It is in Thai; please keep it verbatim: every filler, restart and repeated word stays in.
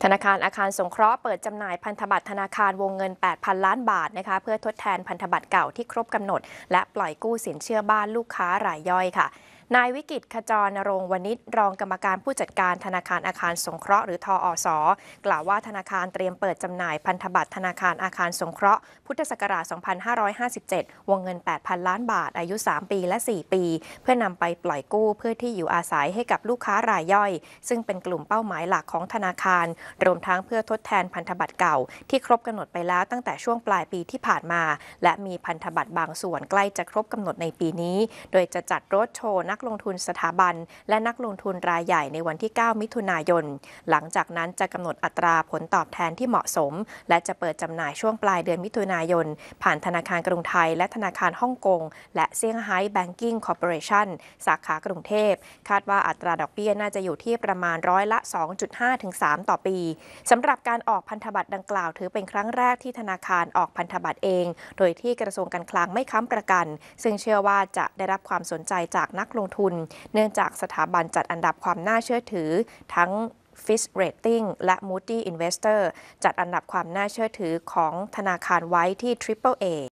ธนาคารอาคารสงเคราะห์เปิดจำหน่ายพันธบัตรธนาคารวงเงิน แปดพัน ล้านบาทนะคะเพื่อทดแทนพันธบัตรเก่าที่ครบกำหนดและปล่อยกู้สินเชื่อบ้านลูกค้ารายย่อยค่ะนายวิกิตขจรณรงค์วณิชรองกรรมการผู้จัดการธนาคารอาคารสงเคราะห์หรือทอสกล่าวว่าธนาคารเตรียมเปิดจำหน่ายพันธบัตรธนาคารอาคารสงเคราะห์พุทธศักราช สองพันห้าร้อยห้าสิบเจ็ด วงเงิน แปดพัน ล้านบาทอายุ สาม ปีและ สี่ ปี เพื่อนำไปปล่อยกู้เพื่อที่อยู่อาศัยให้กับลูกค้ารายย่อยซึ่งเป็นกลุ่มเป้าหมายหลักของธนาคารรวมทั้งเพื่อทดแทนพันธบัตรเก่าที่ครบกำหนดไปแล้วตั้งแต่ช่วงปลายปีที่ผ่านมาและมีพันธบัตรบางส่วนใกล้จะครบกำหนดในปีนี้โดยจะจัดโรดโชว์นักลงทุนสถาบันและนักลงทุนรายใหญ่ในวันที่ เก้า มิถุนายนหลังจากนั้นจะกำหนดอัตราผลตอบแทนที่เหมาะสมและจะเปิดจำหน่ายช่วงปลายเดือนมิถุนายนผ่านธนาคารกรุงไทยและธนาคารฮ่องกงและเซี่ยงไฮ้แบงกิ้งคอร์ปอเรชั่นสาขากรุงเทพคาดว่าอัตราดอกเบี้ยน่าจะอยู่ที่ประมาณร้อยละ สองจุดห้า ถึง สาม ต่อปีสำหรับการออกพันธบัตรดังกล่าวถือเป็นครั้งแรกที่ธนาคารออกพันธบัตรเองโดยที่กระทรวงการคลังไม่ค้ำประกันซึ่งเชื่อว่าจะได้รับความสนใจจากนักลงทุนเนื่องจากสถาบันจัดอันดับความน่าเชื่อถือทั้ง Fitch Rating และ Moody Investor จัดอันดับความน่าเชื่อถือของธนาคารไว้ที่ ทริปเปิล เอ